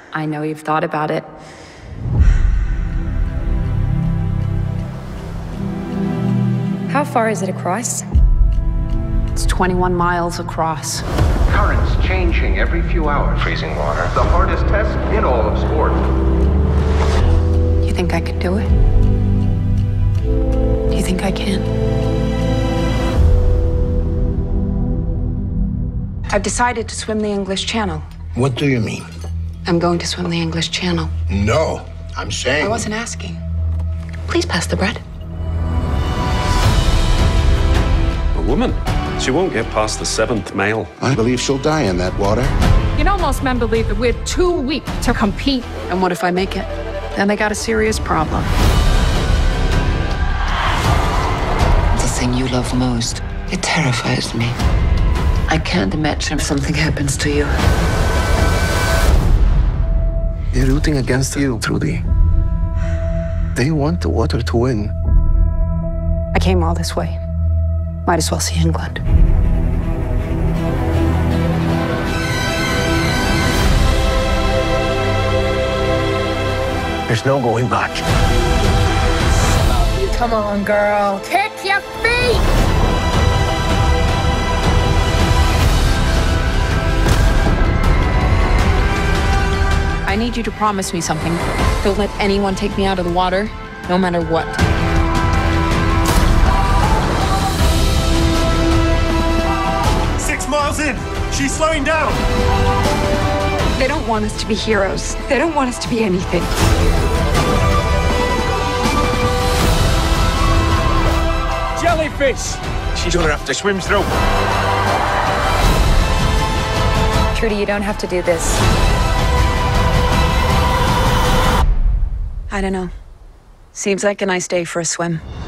I know you've thought about it. How far is it across? It's 21 miles across. Currents changing every few hours. Freezing water. The hardest test in all of sport. You think I could do it? Do you think I can? I've decided to swim the English Channel. What do you mean? I'm going to swim the English Channel. No, I'm saying... I wasn't asking. Please pass the bread. A woman. She won't get past the 7th male. I believe she'll die in that water. You know, most men believe that we're too weak to compete. And what if I make it? Then they got a serious problem. The thing you love most, it terrifies me. I can't imagine if something happens to you. They're rooting against you, Trudy. They want the water to win. I came all this way. Might as well see England. There's no going back. Come on, girl. Kick your feet! I need you to promise me something. Don't let anyone take me out of the water, no matter what. 6 miles in. She's slowing down. They don't want us to be heroes. They don't want us to be anything. Jellyfish. She's gonna have to swim through. Trudy, you don't have to do this. I don't know. Seems like a nice day for a swim.